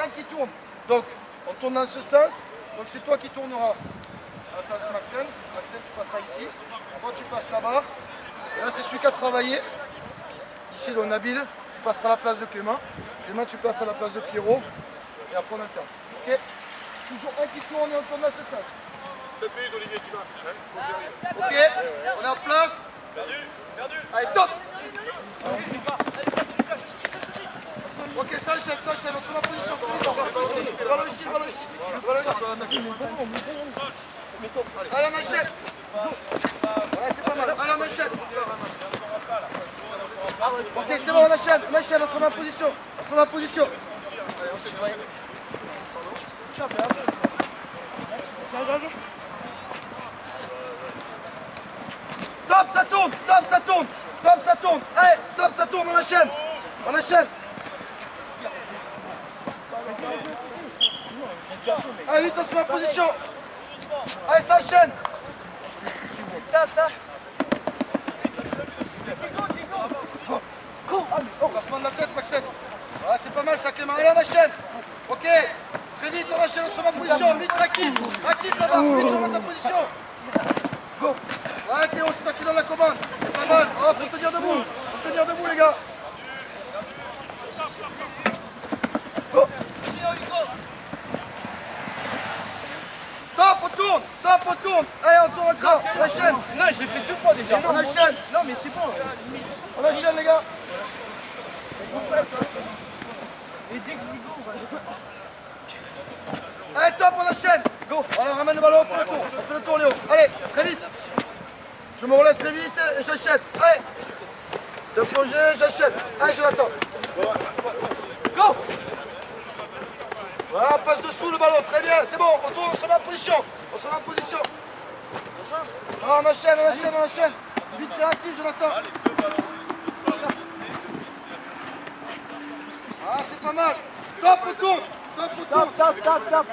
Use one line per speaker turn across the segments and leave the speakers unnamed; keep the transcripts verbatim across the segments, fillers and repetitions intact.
un qui tourne. Donc, on tourne dans ce sens. Donc, c'est toi qui tourneras à la place de Maxime. Maxime, tu passeras ici. Après, tu passes là-bas. Et là, c'est celui qui a travaillé. Ici, donc Nabil, tu passeras à la place de Clément. Clément, tu passes à la place de Pierrot. Et après, on attend. Ok? Toujours un qui tourne et on tourne dans ce sens.
sept minutes, Olivier, tu vas. Hein,
ok? On est en place.
Perdu, perdu.
Allez, top! Ok, ça enchaîne, ça enchaîne, on se met en position. Le ballon ici, le ballon ici. Le ballon ici. Allez, on enchaîne. Ouais, c'est pas mal. Allez, on enchaîne. Ok, c'est bon, on enchaîne, on enchaîne, on se remet en position. On se remet en position. Top, ça tourne, top, ça tourne, top, ça tourne. Allez, top, ça tourne, on enchaîne. On enchaîne. Allez, vite, on se met en position. Allez, ça enchaîne. Placement de la tête, Maxime. Ah, c'est pas mal ça, Clément. Allez, on enchaîne. Ok. Très vite, on enchaîne, on se met en position. Vite, actif. Actif là-bas. Vite, on met en position. Ouais, Théo, c'est toi qui donne la commande. C'est pas mal. Oh, faut tenir debout. Faut tenir debout, les gars. Top, on tourne. Top, on tourne. Allez, on tourne encore. On enchaîne.
Non, je l'ai fait deux fois déjà.
On enchaîne.
Non, mais c'est bon.
On enchaîne, les gars.
Et dès que Hugo va...
Allez, top, on enchaîne. Go. Alors, ramène le ballon, on fait le tour. On fait le tour, Léo. Allez, très vite. Je me relève très vite et j'achète. Allez. De projet, j'achète. Allez, je l'attends. Go. Voilà, on passe dessous le ballon. Très bien, c'est bon. On tourne, on se met en position. On se met en position. On change. Ah, on enchaîne, on enchaîne, on enchaîne. Vite, réactif, je l'attends. Ah, c'est pas mal. Top, on tourne. Top, on tourne.
Top, top, top.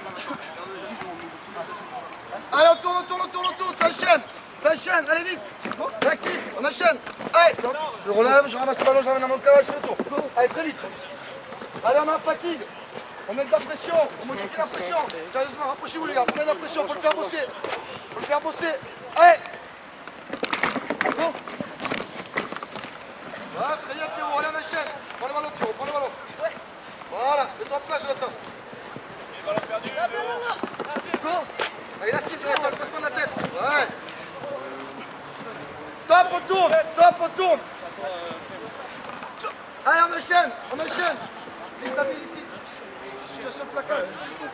Allez, on tourne, on tourne, on tourne, on tourne. Ça enchaîne. Ça enchaîne. Allez, vite. Réactif, on enchaîne. Allez. Je relève, je ramasse le ballon, je ramène à mon cavale, je fais le tour. Allez, très vite. Allez, on a fatigue. On met de la pression. On modifie la pression. Sérieusement, rapprochez-vous, les gars. On met de la pression. Faut le faire bosser. Faut le faire bosser. Allez. Bon. Voilà, très bien, Pierrot. Allez, on enchaîne. Prends le ballon, Pierrot. Prends le ballon. Voilà, mets-toi en place, je l'attends. Allez, la cible, je l'attends, le placement de la tête. Ouais. Top, on tourne. Top, on tourne. Allez, on enchaîne. On enchaîne. Vite, David, ici. Situation de placage.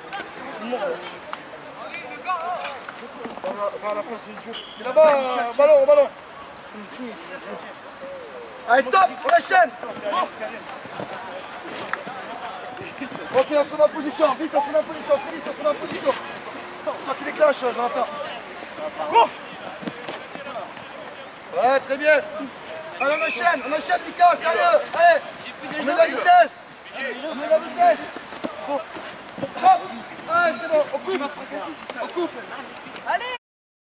On va à la place du jeu. Il est là-bas, ballon, ballon. Allez, top, on enchaîne. Ok, on se met en position, vite, on se met en position, très vite, on se met en position. Toi qui déclenche, Jonathan. Go. Ouais, très bien. Allez, on enchaîne, on enchaîne, Mika, sérieux. Allez, on met de la vitesse. On met de la vitesse. Bon. Hop. Allez, c'est bon, on coupe. On coupe.
Allez.